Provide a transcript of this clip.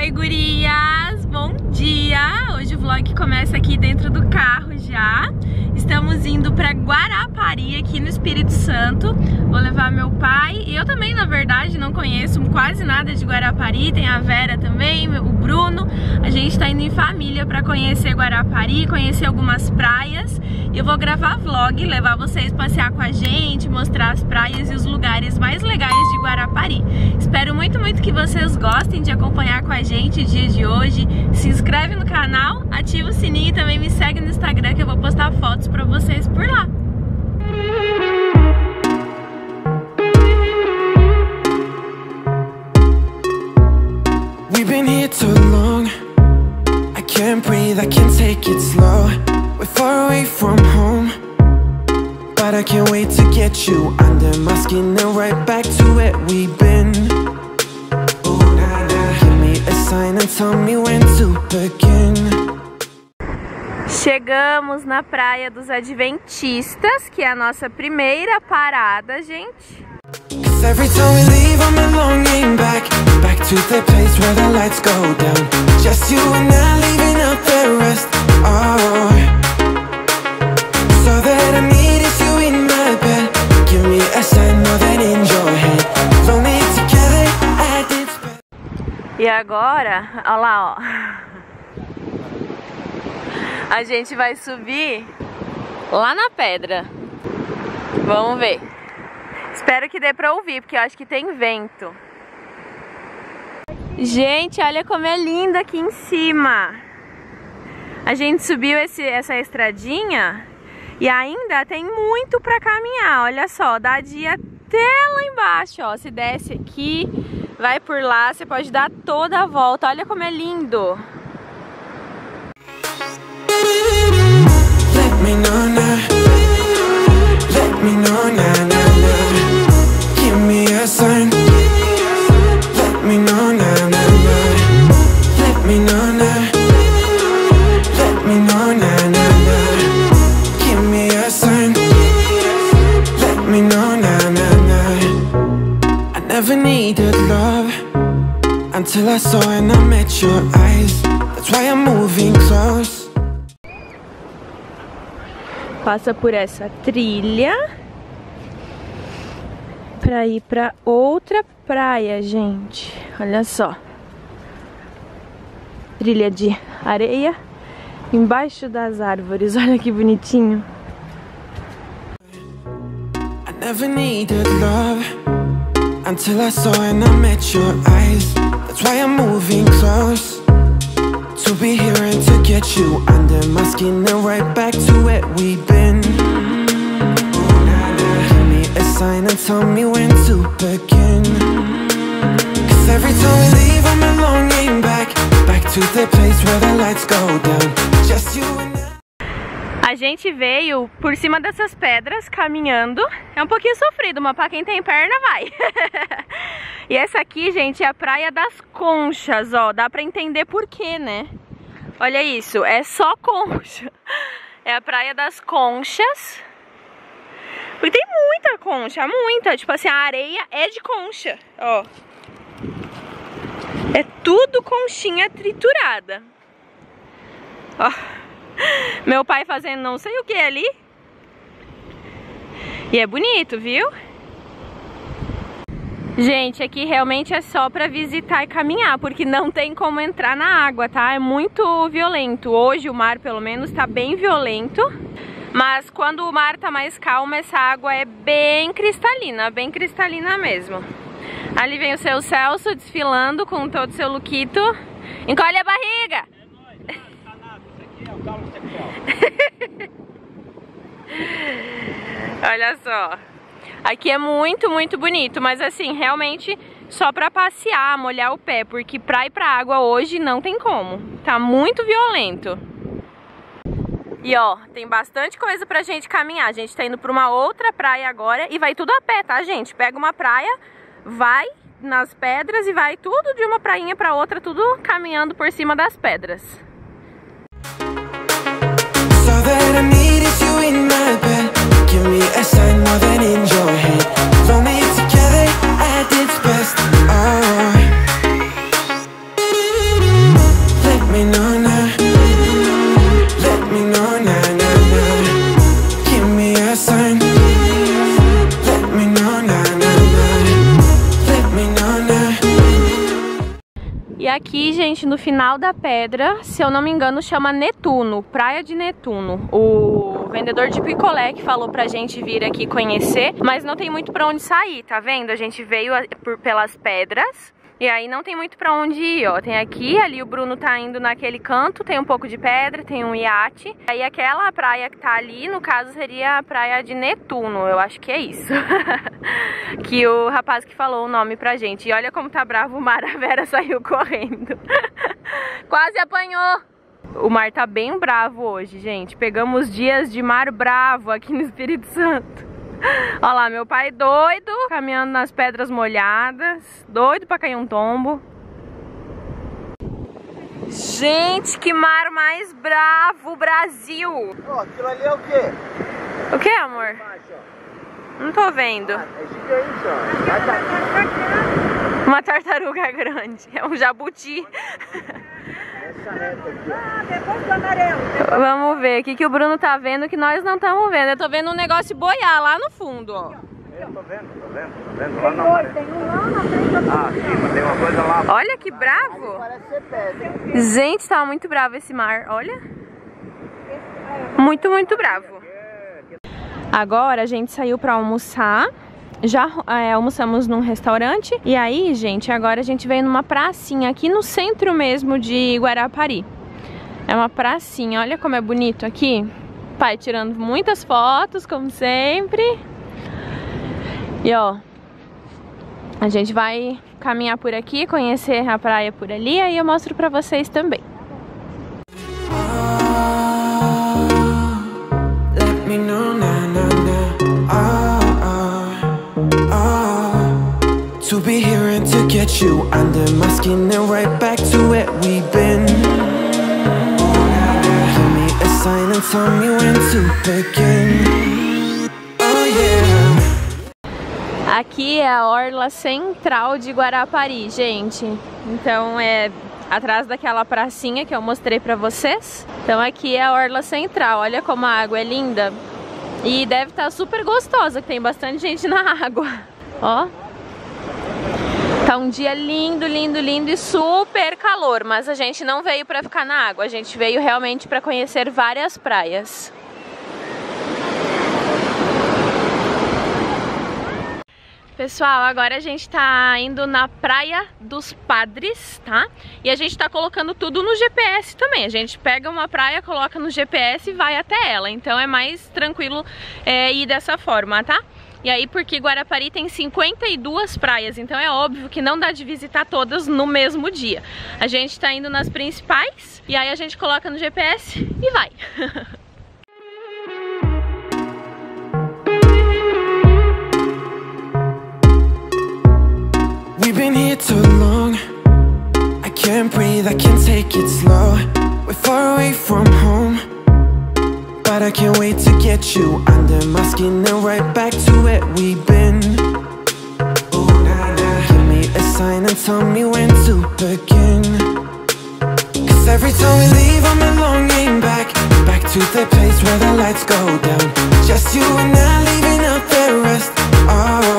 Oi, gurias! Bom dia! Hoje o vlog começa aqui dentro do carro já. Estamos indo para Guarapari, aqui no Espírito Santo. Vou levar meu pai. E eu também, na verdade, não conheço quase nada de Guarapari. Tem a Vera também, o Bruno. A gente tá indo em família para conhecer Guarapari, conhecer algumas praias. E eu vou gravar vlog, levar vocês passear com a gente, mostrar as praias e os lugares mais legais de Guarapari. Espero muito, muito que vocês gostem de acompanhar com a gente o dia de hoje. Se inscreve no canal, ativa o sininho e também me segue no Instagram, que eu vou postar fotos pra vocês por lá. We've been here too long. I can't breathe, I can't take it slow. We're far away from home, but I can't wait to get you under my skin and right back to where we've been. Oh, nah, nah. Give me a sign and tell me when to begin. Chegamos na Praia dos Adventistas, que é a nossa primeira parada, gente. Every time we leave, I'm longing back to the place where the lights go down. Just you and I leaving out the rest. Oh, so that I need is you in my bed. Give me a sign more than in your head. Lonely together at its best. E agora, olha lá, ó. A gente vai subir lá na pedra. Vamos ver. Espero que dê pra ouvir, porque eu acho que tem vento. Gente, olha como é lindo aqui em cima. A gente subiu essa estradinha e ainda tem muito pra caminhar. Olha só, dá de ir até lá embaixo, ó. Se desce aqui, vai por lá, você pode dar toda a volta. Olha como é lindo. Let me know now. Let me know now, now, now. Give me a sign. Let me know now, now, now. Let me know now. Let me know now, now, now. Give me a sign. Let me know now, now, now. I never needed love until I saw and I met your eyes. That's why I'm moving close. Passa por essa trilha pra ir pra outra praia, gente. Olha só. Trilha de areia embaixo das árvores. Olha que bonitinho. I never needed love until I saw and I met your eyes. That's why I'm moving close. To be here and to get you under my skin and right back to where we've been. Give me a sign and tell me when to begin. Cause every time we leave, I'm longing back to the place where the lights go down. Just you and I. A gente veio por cima dessas pedras caminhando. É um pouquinho sofrido, mas pra quem tem perna vai. E essa aqui, gente, é a Praia das Conchas, ó. Dá pra entender por quê, né? Olha isso, é só concha. É a Praia das Conchas. Porque tem muita concha, muita. Tipo assim, a areia é de concha, ó. É tudo conchinha triturada. Ó. Meu pai fazendo não sei o que ali. E é bonito, viu? Gente, aqui realmente é só pra visitar e caminhar, porque não tem como entrar na água, tá? É muito violento. Hoje o mar, pelo menos, tá bem violento. Mas quando o mar tá mais calmo, essa água é bem cristalina mesmo. Ali vem o seu Celso desfilando com todo o seu lookito. Encolhe a barriga! Olha só. Aqui é muito, muito bonito, mas assim, realmente só pra passear, molhar o pé, porque pra ir pra água hoje não tem como. Tá muito violento. E ó, tem bastante coisa pra gente caminhar. A gente tá indo pra uma outra praia agora e vai tudo a pé, tá, gente? Pega uma praia, vai nas pedras e vai tudo de uma prainha pra outra, tudo caminhando por cima das pedras. So that I need is you in my bed. Give me a sign more than in your head. Lonely together at its best. Oh. me know now. Let me know now, now, now. Give me a sign. Let me know now, now, now. Let me know now. E aqui, gente, no final da pedra, se eu não me engano, chama Netuno, Praia de Netuno. O vendedor de picolé que falou pra gente vir aqui conhecer, mas não tem muito pra onde sair, tá vendo? A gente veio pelas pedras e aí não tem muito pra onde ir, ó. Tem aqui, ali o Bruno tá indo naquele canto, tem um pouco de pedra, tem um iate. Aí aquela praia que tá ali, no caso, seria a Praia de Netuno, eu acho que é isso. Que o rapaz que falou o nome pra gente. E olha como tá bravo o mar, a Vera saiu correndo. Quase apanhou! O mar tá bem bravo hoje, gente. Pegamos dias de mar bravo aqui no Espírito Santo. Olha lá, meu pai doido, caminhando nas pedras molhadas, doido pra cair um tombo. Gente, que mar mais bravo, Brasil! Ó, aquilo ali é o quê? O que, amor? Não tô vendo. É gigante, ó. Uma tartaruga grande, é um jabuti. Essa reta aqui, ó. Depois do amarelo. Vamos ver o que o Bruno tá vendo que nós não estamos vendo. Eu tô vendo um negócio boiar lá no fundo, ó. Eu tô vendo. Lá na maré. Tem um lá na frente. Ah, sim, mas tem uma coisa lá. Olha que bravo. Parece ser pedra. Gente, tá muito bravo esse mar, olha. Muito, muito bravo. Agora a gente saiu pra almoçar. Já almoçamos num restaurante. E aí, gente, agora a gente veio numa pracinha aqui no centro mesmo de Guarapari. É uma pracinha, olha como é bonito aqui. Pai tirando muitas fotos, como sempre. E ó, a gente vai caminhar por aqui, conhecer a praia por ali. Aí eu mostro pra vocês também. Let me know now, now, now. To be here and to get you under my skin and right back to where we've been. Give me a sign and tell me when to begin. Oh yeah. Aqui é a orla central de Guarapari, gente. Então é atrás daquela pracinha que eu mostrei pra vocês. Então aqui é a orla central. Olha como a água é linda. E deve estar super gostosa, que tem bastante gente na água. Ó. Tá um dia lindo, lindo, lindo e super calor, mas a gente não veio pra ficar na água, a gente veio realmente pra conhecer várias praias. Pessoal, agora a gente tá indo na Praia dos Padres, tá? E a gente tá colocando tudo no GPS também. A gente pega uma praia, coloca no GPS e vai até ela. Então é mais tranquilo ir dessa forma, tá? E aí, porque Guarapari tem 52 praias, então é óbvio que não dá de visitar todas no mesmo dia. A gente tá indo nas principais e aí a gente coloca no GPS e vai. We've been here too long. I can't breathe, I can't take it slow. We're far away from home, but I can't wait to get you under my skin and right back to where we've been. Oh, nah, nah. Give me a sign and tell me when to begin. Cause every time we leave I'm longing back to the place where the lights go down. Just you and I leaving out the rest. Oh,